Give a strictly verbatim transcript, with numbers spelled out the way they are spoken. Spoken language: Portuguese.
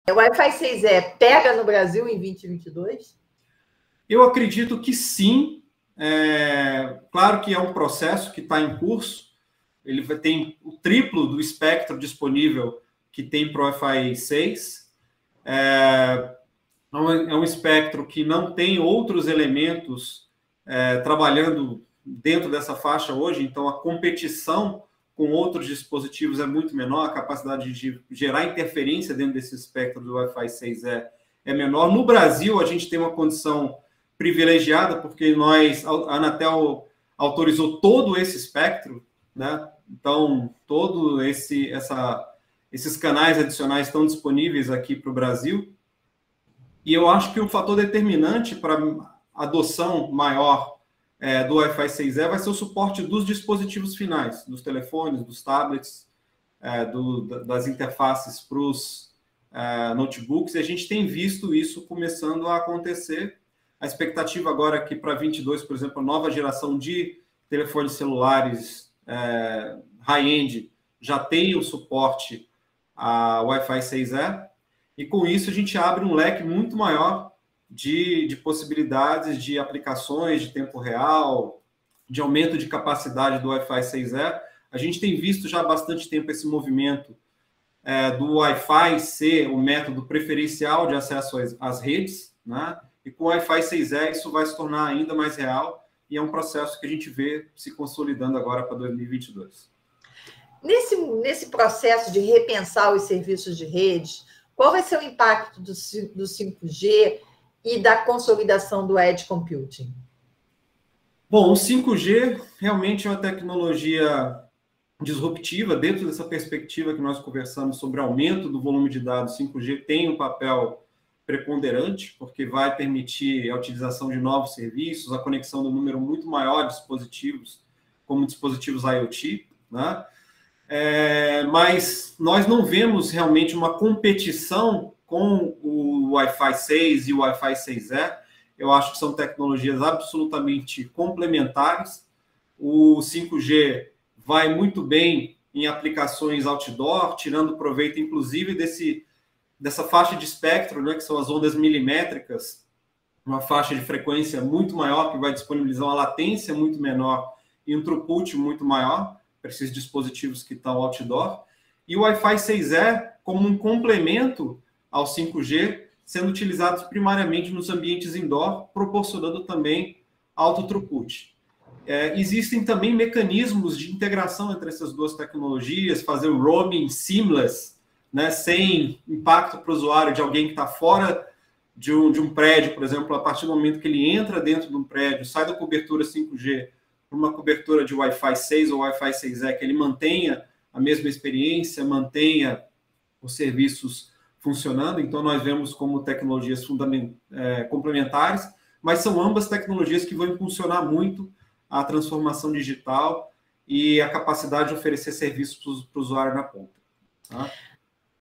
O Wi-Fi seis E pega no Brasil em vinte e vinte e dois? Eu acredito que sim. É, claro que é um processo que está em curso. Ele tem o triplo do espectro disponível que tem para o Wi-Fi seis. É, é um espectro que não tem outros elementos é, trabalhando dentro dessa faixa hoje, então a competição com outros dispositivos é muito menor, a capacidade de gerar interferência dentro desse espectro do Wi-Fi seis é, é menor. No Brasil, a gente tem uma condição privilegiada, porque nós, a Anatel autorizou todo esse espectro, né? Então, todo esse, essa, esses canais adicionais estão disponíveis aqui para o Brasil. E eu acho que o fator determinante para a adoção maior é, do Wi-Fi seis E vai ser o suporte dos dispositivos finais, dos telefones, dos tablets, é, do, das interfaces para os é, notebooks. E a gente tem visto isso começando a acontecer. A expectativa agora é que para vinte e dois, por exemplo, a nova geração de telefones celulares é, high-end já tenha o suporte a Wi-Fi seis E. E com isso a gente abre um leque muito maior de, de possibilidades de aplicações de tempo real, de aumento de capacidade do Wi-Fi seis E. A gente tem visto já há bastante tempo esse movimento é, do Wi-Fi ser o método preferencial de acesso às, às redes, né? E com o Wi-Fi seis E isso vai se tornar ainda mais real e é um processo que a gente vê se consolidando agora para dois mil e vinte e dois. Nesse, nesse processo de repensar os serviços de rede, qual vai ser o impacto do, do cinco G e da consolidação do Edge Computing? Bom, o cinco G realmente é uma tecnologia disruptiva. Dentro dessa perspectiva que nós conversamos sobre aumento do volume de dados, cinco G tem um papel preponderante, porque vai permitir a utilização de novos serviços, a conexão de um número muito maior de dispositivos, como dispositivos IoT, né? É, mas nós não vemos realmente uma competição com o Wi-Fi seis e o Wi-Fi seis E. Eu acho que são tecnologias absolutamente complementares. O cinco G vai muito bem em aplicações outdoor, tirando proveito, inclusive, desse, dessa faixa de espectro, né, que são as ondas milimétricas, uma faixa de frequência muito maior, que vai disponibilizar uma latência muito menor e um throughput muito maior para esses dispositivos que estão outdoor. E o Wi-Fi seis E como um complemento ao cinco G, sendo utilizados primariamente nos ambientes indoor, proporcionando também alto throughput. É, existem também mecanismos de integração entre essas duas tecnologias, fazer o roaming seamless, né, sem impacto para o usuário de alguém que está fora de um, de um prédio, por exemplo, a partir do momento que ele entra dentro de um prédio, sai da cobertura cinco G para uma cobertura de Wi-Fi seis ou Wi-Fi seis E, que ele mantenha a mesma experiência, mantenha os serviços funcionando. Então, nós vemos como tecnologias é, complementares, mas são ambas tecnologias que vão impulsionar muito a transformação digital e a capacidade de oferecer serviços para o usuário na ponta. Tá?